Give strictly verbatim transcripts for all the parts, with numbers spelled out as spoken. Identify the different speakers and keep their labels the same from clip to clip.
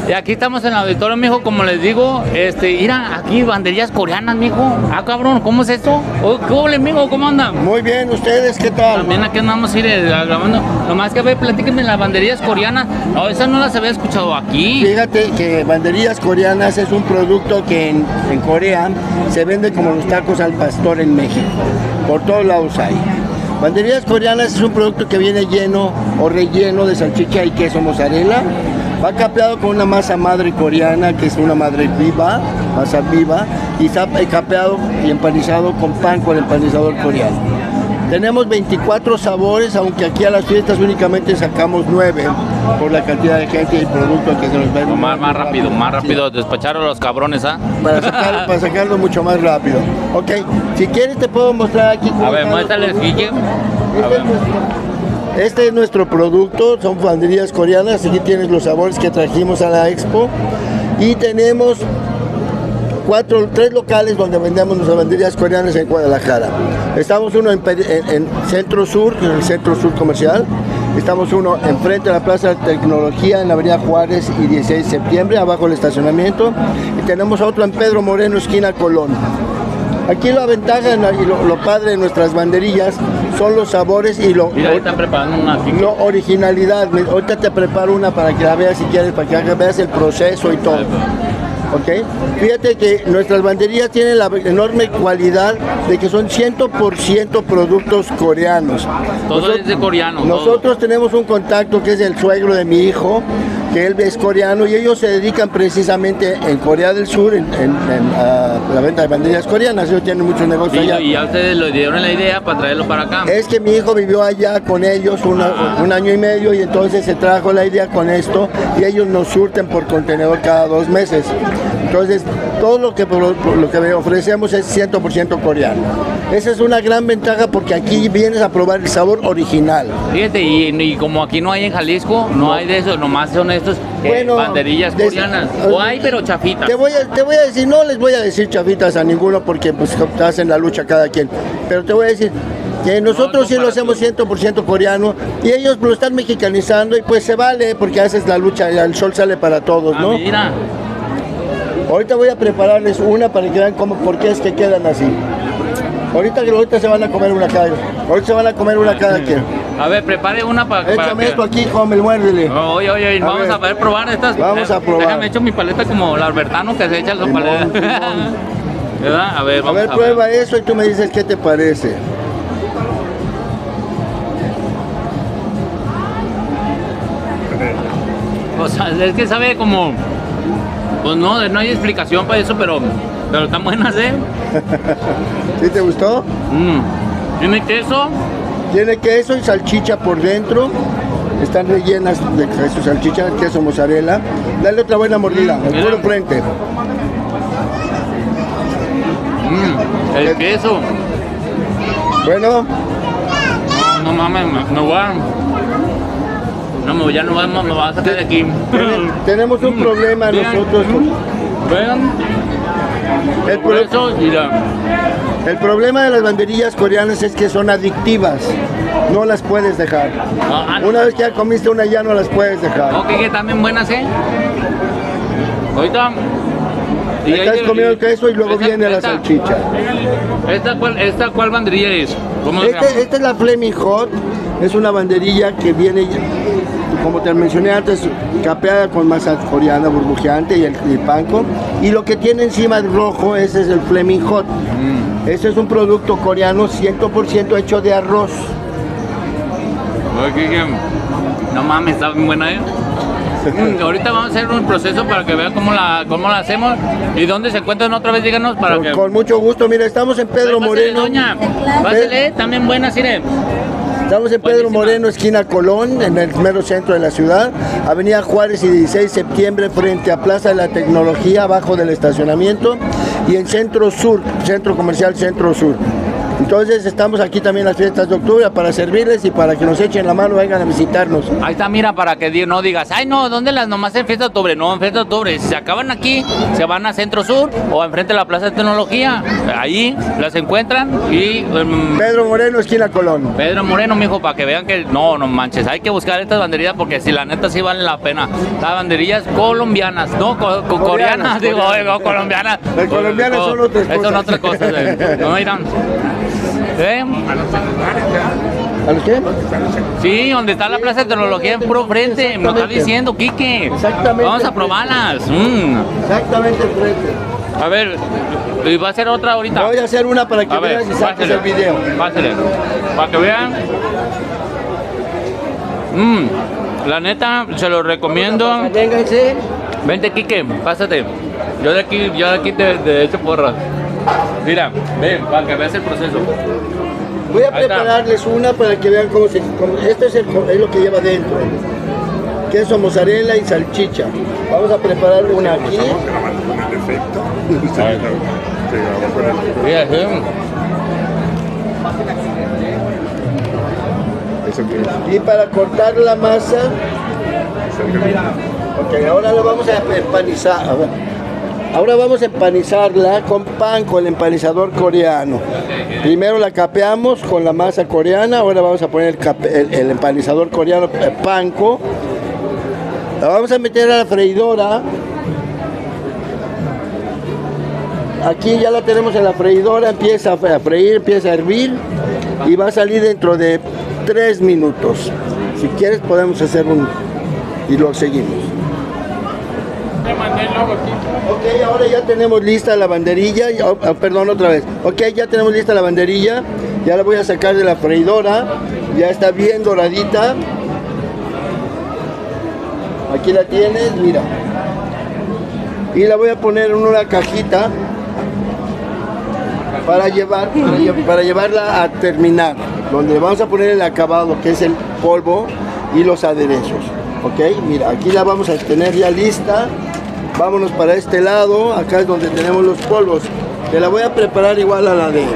Speaker 1: Y aquí estamos en el auditorio, mijo, como les digo, este, mira, aquí banderillas coreanas, mijo. Ah, cabrón, ¿cómo es esto? Oh, ¿qué ole, mijo? ¿Cómo andan?
Speaker 2: Muy bien, ¿ustedes qué tal?
Speaker 1: También aquí andamos a ir eh, grabando. Nomás que, a ver, platíquenme las banderillas coreanas. No, esas no las había escuchado aquí.
Speaker 2: Fíjate que banderillas coreanas es un producto que en, en Corea se vende como los tacos al pastor en México. Por todos lados hay. Banderillas coreanas es un producto que viene lleno o relleno de salchicha y queso mozzarella. Va capeado con una masa madre coreana, que es una madre viva, masa viva, y está capeado y empanizado con pan con empanizador coreano. Tenemos veinticuatro sabores, aunque aquí a las fiestas únicamente sacamos nueve por la cantidad de gente y producto que se nos vende.
Speaker 1: Más, más rápido, más rápido, despacharon los cabrones, ¿ah? ¿eh?
Speaker 2: Para sacarlo, para sacarlo mucho más rápido. Ok, si quieres te puedo mostrar aquí.
Speaker 1: A ver, muéstrales, Guille. A ver.
Speaker 2: Este es nuestro producto, son banderillas coreanas, aquí tienes los sabores que trajimos a la expo y tenemos cuatro, tres locales donde vendemos nuestras banderillas coreanas en Guadalajara. Estamos uno en, en, en Centro Sur, en el Centro Sur Comercial, estamos uno enfrente de la Plaza de Tecnología en la Avenida Juárez y dieciséis de septiembre, abajo del estacionamiento, y tenemos otro en Pedro Moreno, esquina Colón. Aquí la ventaja y lo, lo padre de nuestras banderillas son los sabores y lo,
Speaker 1: Mira, ahí están preparando una aquí.
Speaker 2: lo originalidad. Ahorita te preparo una para que la veas si quieres, para que veas el proceso y todo. ¿Ok? Fíjate que nuestras banderillas tienen la enorme cualidad de que son cien por ciento productos coreanos.
Speaker 1: Todo
Speaker 2: nosotros,
Speaker 1: es de coreano.
Speaker 2: Nosotros
Speaker 1: todo.
Speaker 2: tenemos un contacto que es el suegro de mi hijo, que él es coreano y ellos se dedican precisamente en Corea del Sur en, en, en uh, la venta de banderillas coreanas. Ellos tienen muchos negocios
Speaker 1: y,
Speaker 2: allá.
Speaker 1: Y ya ustedes le dieron la idea para traerlo para acá.
Speaker 2: Es que mi hijo vivió allá con ellos una, ah. un año y medio y entonces se trajo la idea con esto y ellos nos surten por contenedor cada dos meses. Entonces, todo lo que, lo que ofrecemos es cien por ciento coreano. Esa es una gran ventaja porque aquí vienes a probar el sabor original.
Speaker 1: Fíjate, y, y como aquí no hay en Jalisco, no, no. hay de eso, nomás son estos eh, bueno, banderillas coreanas. De, o hay, pero chafitas.
Speaker 2: Te voy, a, te voy a decir, no les voy a decir chafitas a ninguno porque pues hacen la lucha cada quien. Pero te voy a decir que nosotros no, sí lo hacemos cien por ciento coreano y ellos lo están mexicanizando y pues se vale porque haces la lucha y el sol sale para todos,
Speaker 1: ah,
Speaker 2: ¿no?
Speaker 1: Mira.
Speaker 2: Ahorita voy a prepararles una para que vean cómo, por qué es que quedan así. Ahorita, ahorita se van a comer una cada Ahorita se van a comer una cada quien.
Speaker 1: A ver, prepare una para,
Speaker 2: Échame
Speaker 1: para que...
Speaker 2: esto aquí, come, muérdele.
Speaker 1: Oh, oye, oye, a vamos ver. a ver probar estas.
Speaker 2: Vamos a probar.
Speaker 1: Déjame echo mi paleta como el Albertano que se echa la paleta. ¿Verdad? A ver, vamos
Speaker 2: a ver,
Speaker 1: a
Speaker 2: prueba
Speaker 1: ver.
Speaker 2: eso y tú me dices qué te parece.
Speaker 1: O sea, es que sabe como... Pues no, no hay explicación para eso, pero, pero están buenas, ¿eh?
Speaker 2: ¿Sí te gustó?
Speaker 1: Mm. ¿Tiene queso?
Speaker 2: Tiene queso y salchicha por dentro. Están rellenas de queso, salchicha, queso mozzarella. Dale otra buena mordida, mm, el puro frente.
Speaker 1: Mm, el queso.
Speaker 2: Bueno.
Speaker 1: No, no mames, me, me voy a... No, ya no vamos, me vas a sacar de aquí.
Speaker 2: Tenemos un problema
Speaker 1: Vean,
Speaker 2: nosotros.
Speaker 1: Vean.
Speaker 2: El,
Speaker 1: Por eso, mira.
Speaker 2: El problema de las banderillas coreanas es que son adictivas. No las puedes dejar. Ah, una vez que ya comiste una ya no las puedes dejar.
Speaker 1: Ok, que también buenas, ¿eh? Ahorita.
Speaker 2: Y estás comiendo el queso y luego esta, viene esta, la salchicha.
Speaker 1: ¿Esta cuál, esta cuál banderilla es? ¿Cómo se
Speaker 2: este,
Speaker 1: llama?
Speaker 2: Esta es la Flaming Hot. Es una banderilla que viene, como te mencioné antes, capeada con masa coreana burbujeante y el, el panko. Y lo que tiene encima el rojo, ese es el Flaming Hot. Mm. Ese es un producto coreano cien por ciento hecho de arroz.
Speaker 1: Oye, no mames, está bien buena, ¿eh? Mm, ahorita vamos a hacer un proceso para que vean cómo la, cómo la hacemos y dónde se encuentran otra vez, díganos para
Speaker 2: con,
Speaker 1: que...
Speaker 2: Con mucho gusto, mira, estamos en Pedro
Speaker 1: Pásale,
Speaker 2: Moreno.
Speaker 1: Doña, pásale, también buena, Sire.
Speaker 2: Estamos en Pedro Buenísima. Moreno, esquina Colón, en el mero centro de la ciudad, Avenida Juárez y dieciséis de septiembre, frente a Plaza de la Tecnología, abajo del estacionamiento, y en Centro Sur, Centro Comercial Centro Sur. Entonces estamos aquí también en las fiestas de octubre para servirles y para que nos echen la mano, vengan a visitarnos.
Speaker 1: Ahí está, mira, para que di- no digas, ay no, ¿dónde las nomás en fiesta de octubre? No, en fiesta de octubre, si se acaban aquí, se van a Centro Sur o enfrente de la Plaza de Tecnología, ahí las encuentran y... um,
Speaker 2: Pedro Moreno, esquina Colón.
Speaker 1: Pedro Moreno, mijo, para que vean que no, no manches, hay que buscar estas banderillas porque si la neta sí vale la pena. Las banderillas colombianas, no, co- co- coreanas,
Speaker 2: Coreanas,
Speaker 1: digo,
Speaker 2: coreanas.
Speaker 1: oye, no, colombianas.
Speaker 2: Las colombianas son otras
Speaker 1: Esas son
Speaker 2: cosas.
Speaker 1: otras cosas, eh. No irán. ¿Eh?
Speaker 2: ¿A los qué?
Speaker 1: Sí, donde está la Plaza de Tecnología en puro frente, me lo está
Speaker 2: Exactamente.
Speaker 1: diciendo Quique.
Speaker 2: Exactamente.
Speaker 1: Vamos a probarlas. Mm.
Speaker 2: Exactamente enfrente.
Speaker 1: A ver, ¿y va a ser otra ahorita?
Speaker 2: Voy a hacer una para que
Speaker 1: A ver,
Speaker 2: veas y saques
Speaker 1: pásele,
Speaker 2: el video.
Speaker 1: pásele, para que vean. Mm, la neta, se lo recomiendo.
Speaker 2: Vénganse.
Speaker 1: Vente, Quique, pásate. Yo de aquí, yo de aquí te, te echo porras. Mira, ven, para que veas el proceso.
Speaker 2: Voy a
Speaker 1: Ahí está.
Speaker 2: prepararles una para que vean cómo se... Cómo, esto es, el, es lo que lleva dentro. Queso, mozzarella y salchicha. Vamos a preparar una aquí.
Speaker 1: Mira, sí.
Speaker 2: Y para cortar la masa... Ok, ahora lo vamos a empanizar. A ver. Ahora vamos a empanizarla con pan, con el empanizador coreano. Primero la capeamos con la masa coreana, ahora vamos a poner el, cape- el- el empanizador coreano eh, panko. La vamos a meter a la freidora. Aquí ya la tenemos en la freidora, empieza a freír, empieza a hervir y va a salir dentro de tres minutos. Si quieres podemos hacer un y lo seguimos. Ok, ahora ya tenemos lista la banderilla, y- oh, oh, perdón otra vez. Ok, ya tenemos lista la banderilla, ya la voy a sacar de la freidora, ya está bien doradita. Aquí la tienes, mira. Y la voy a poner en una cajita para llevar, para, lle- para llevarla a terminar, donde vamos a poner el acabado, que es el polvo y los aderezos. Ok, mira, aquí la vamos a tener ya lista. Vámonos para este lado, acá es donde tenemos los polvos. Te la voy a preparar igual a la de...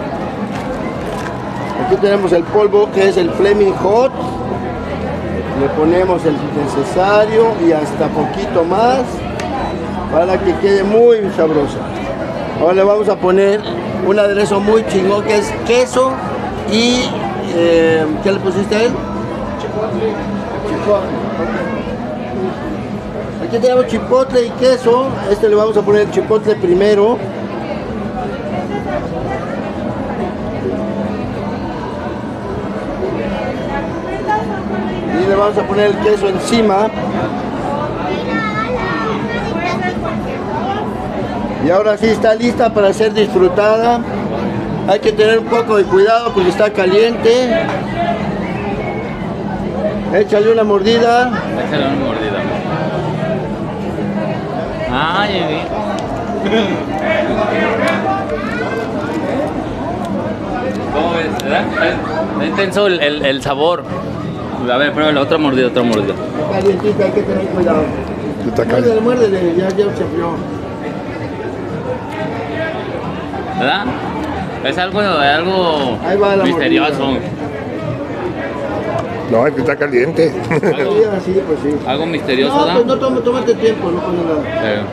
Speaker 2: Aquí tenemos el polvo que es el Flaming Hot. Le ponemos el necesario y hasta poquito más para que quede muy sabrosa. Ahora le vamos a poner un aderezo muy chingón que es queso y... eh, ¿qué le pusiste a él? Chipotle. Chipotle. Aquí tenemos chipotle y queso. Este le vamos a poner el chipotle primero. Y le vamos a poner el queso encima. Y ahora sí está lista para ser disfrutada. Hay que tener un poco de cuidado porque está caliente. Échale una mordida.
Speaker 1: Échale una mordida. Ay, vi. ¿Cómo ves? ¿Verdad? Está intenso el, el, el sabor. A ver, pruébalo, otra mordida, otra mordida.
Speaker 2: Calientita, hay que tener cuidado.
Speaker 3: Está
Speaker 2: Muérdele, muérdele, ya, ya se enfrió.
Speaker 1: ¿Verdad? Es algo, algo
Speaker 2: Ahí va la
Speaker 1: misterioso.
Speaker 2: mordida.
Speaker 3: No, es que está caliente.
Speaker 2: Sí, así, pues sí.
Speaker 1: Algo misterioso,
Speaker 2: No,
Speaker 1: ¿verdad?
Speaker 2: pues no toma, tómate tiempo, no pone nada.
Speaker 1: Sí.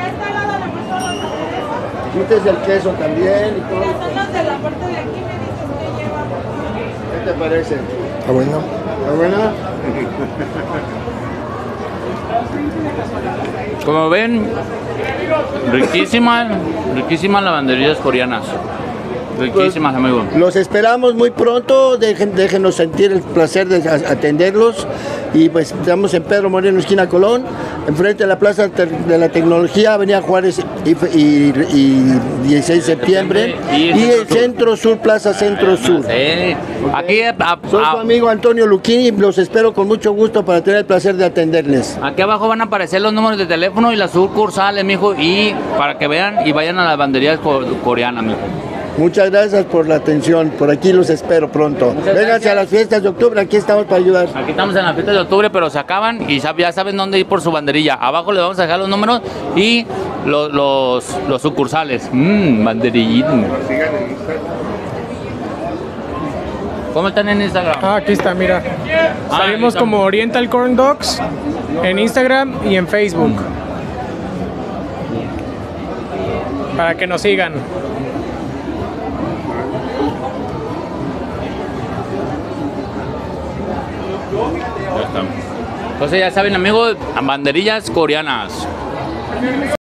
Speaker 2: Metes el queso también y todo.
Speaker 4: Son los de la parte de aquí, me dices que lleva.
Speaker 2: ¿Qué te parece?
Speaker 3: Ah, bueno.
Speaker 2: ¿Está buena?
Speaker 1: Como ven, riquísimas, riquísimas lavanderías coreanas. Riquísimas, amigos.
Speaker 2: Los esperamos muy pronto, dejen, déjenos sentir el placer de a- atenderlos. Y pues estamos en Pedro Moreno, esquina Colón, enfrente de la Plaza Te- de la Tecnología, Avenida Juárez y, y- y dieciséis de septiembre.
Speaker 1: Y
Speaker 2: Y
Speaker 1: el
Speaker 2: el Centro Sur, Plaza Centro Sur.
Speaker 1: Sí. Aquí, a-
Speaker 2: Soy
Speaker 1: a-
Speaker 2: su amigo Antonio Luquini y los espero con mucho gusto para tener el placer de atenderles.
Speaker 1: aquí abajo van a aparecer los números de teléfono y las sucursales, mijo, y para que vean y vayan a las banderías co- coreanas, mijo.
Speaker 2: Muchas gracias por la atención, por aquí los espero pronto.
Speaker 1: Muchas
Speaker 2: Vénganse
Speaker 1: gracias.
Speaker 2: a las fiestas de octubre, aquí estamos para ayudar.
Speaker 1: Aquí estamos en la fiesta de octubre, pero se acaban y sab- ya saben dónde ir por su banderilla. Abajo les vamos a dejar los números y los, los, los sucursales. Mmm, banderillín.
Speaker 3: Sigan en Instagram.
Speaker 1: ¿Cómo están en Instagram?
Speaker 3: Ah, aquí está, mira.
Speaker 1: Ah,
Speaker 3: Salimos
Speaker 1: ahí está.
Speaker 3: como Oriental Corn Dogs en Instagram y en Facebook. Para que nos sigan.
Speaker 1: Ya está. Entonces ya saben, amigos, banderillas coreanas.